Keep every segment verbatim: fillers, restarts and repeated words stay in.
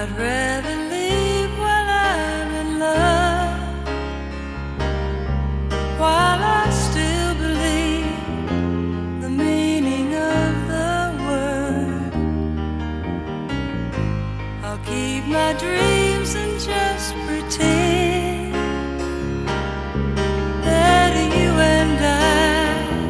I'd rather leave while I'm in love, while I still believe the meaning of the word. I'll keep my dreams and just pretend that you and I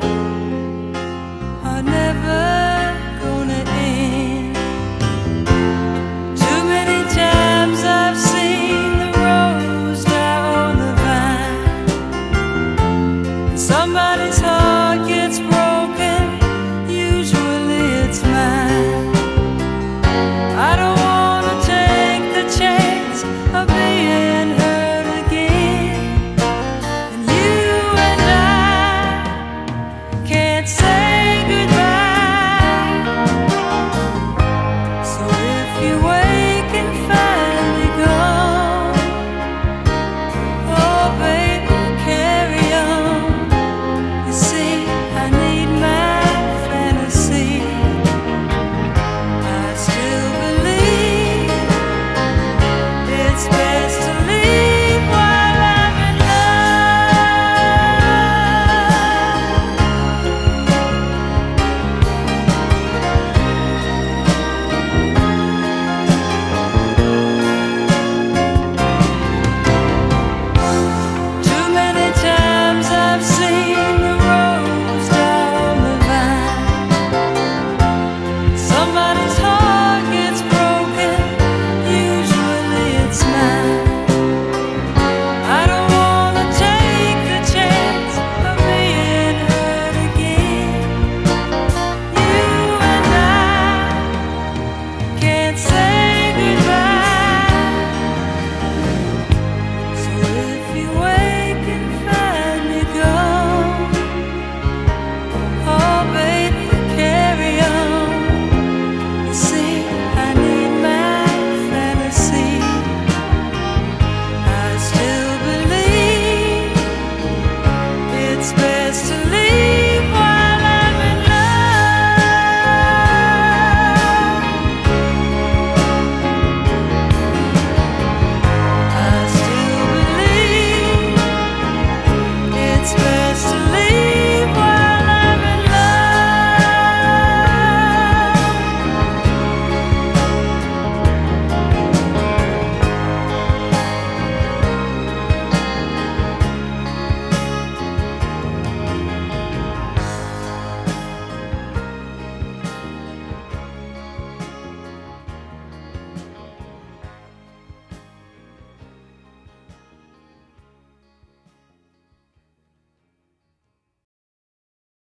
are never gonna end. Too many times I've seen the rose die on the vine, and somebody's heart gets broken, usually it's mine. I don't wanna take the chance of being hurt again, and you and I can't say goodbye. So if you